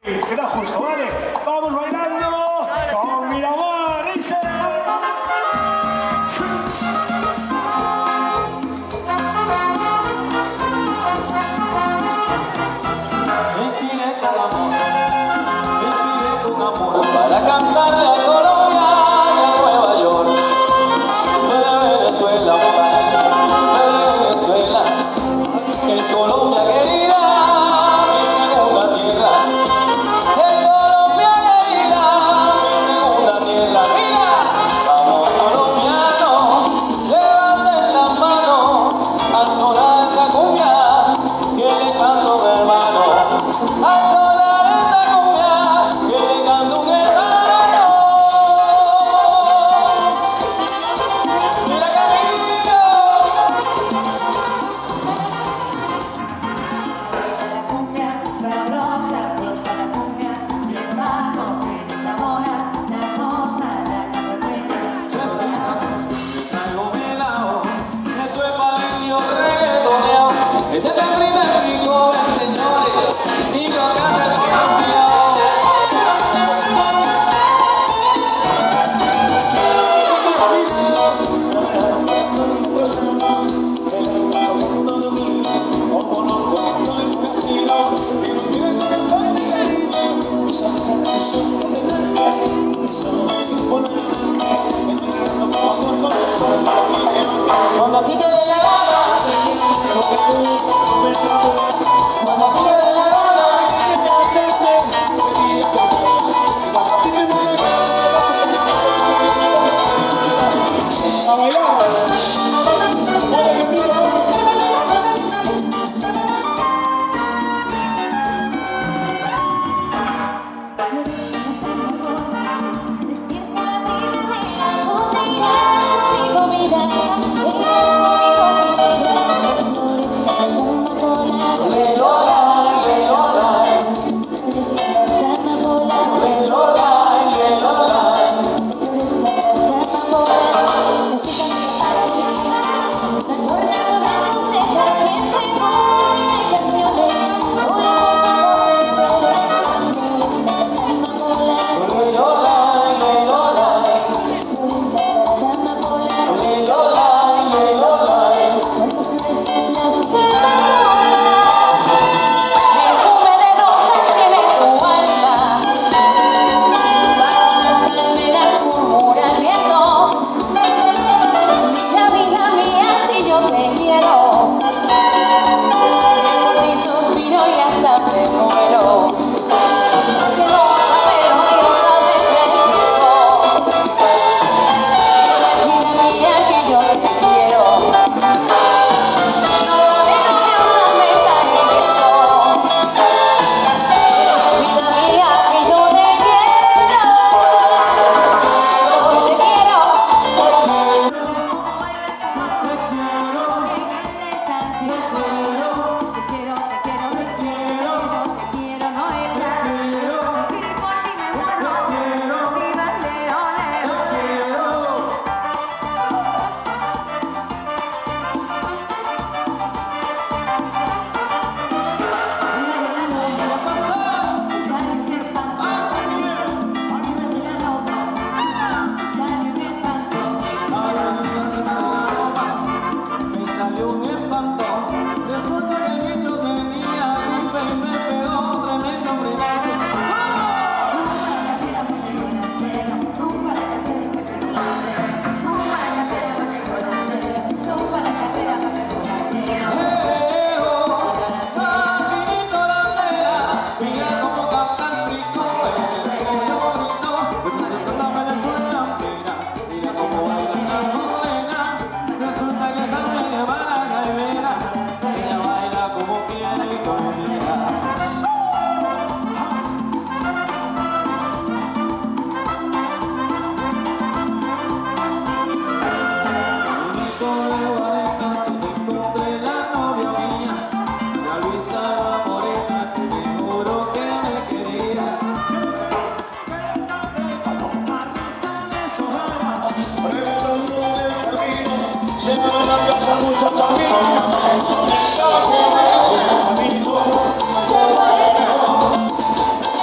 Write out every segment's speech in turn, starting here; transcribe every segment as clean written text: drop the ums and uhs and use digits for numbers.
Queda justo, ¿vale? Vamos bailando con Miramar, dice. Me inspiré con amor para cantarle a Colombia y a Nueva York. De Venezuela, de Venezuela, que es Colombia querida, mi segunda tierra. Es Colombia querida, mi segunda tierra. Mira, vamos colombianos, levanten las manos al sonar esta cumbia que le canto mi hermano. Al sonar esta cumbia que le canto un hermano. Mira Camilo. La cumbia sabrosa, goza la cumbia, mi hermano tiene sabor a la cosa, la carretera. Traigo velado, esto es palenio reggaetoneado. Este es el primer rico, señores, y lo que hace el campeón. Cuando a ti te dé la gana, cuando a ti te dé la gana, A bailar.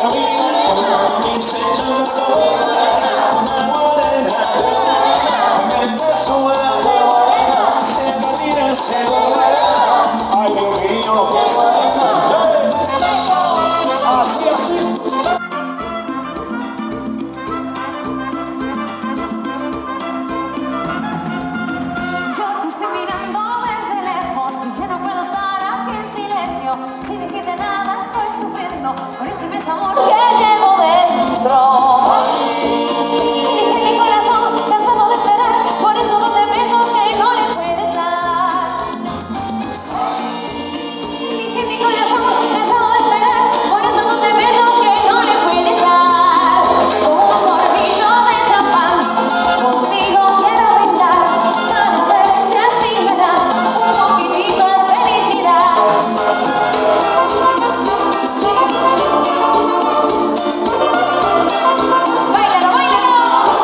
camina y se llama una morena. En Venezuela se patina, se volea. Ay, Dios mío, lo que así, así. Yo te estoy mirando desde lejos y ya no puedo estar aquí en silencio. Sin decirte nada estoy sufriendo con este desamor que llevo dentro. Dice mi corazón cansado de esperar, por eso no te besos que no le puedes dar. Dice mi corazón cansado de esperar, por eso no te besos que no le puedes dar. Con un sorbito de champán, contigo quiero brindar. Para ver si así me das un poquitito de felicidad. ¡Báilalo, báilalo!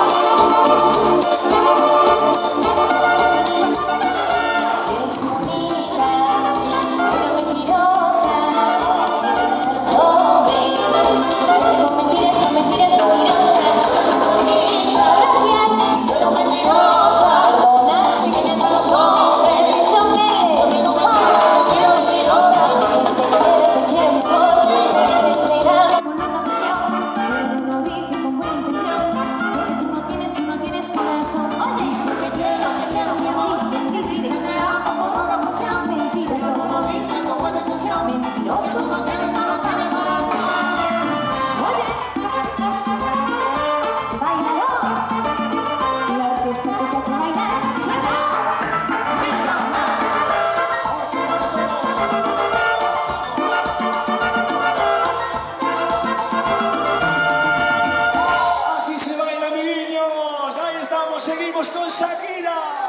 Eres bonita, pero mentirosa. Tienes a los hombres, siempre con mentiras, mentirosa. Gracias, pero mentirosa. Perdona, y tienes a los hombres y son que siempre con mentiras, mentirosa. Te quiere mejor, te irá con una pasión, pero no dice con buena intención, porque tú no tienes corazón. Oye, si te quiero, mi amor, que dice que te amo con una pasión. Mentira, no dices con buena intención, mentiroso, no tiene corazón. Oye, bailalo, la orquesta que te hace bailar, suena. Así se baila, mi niños. Ahí estamos, seguimos con Shakira.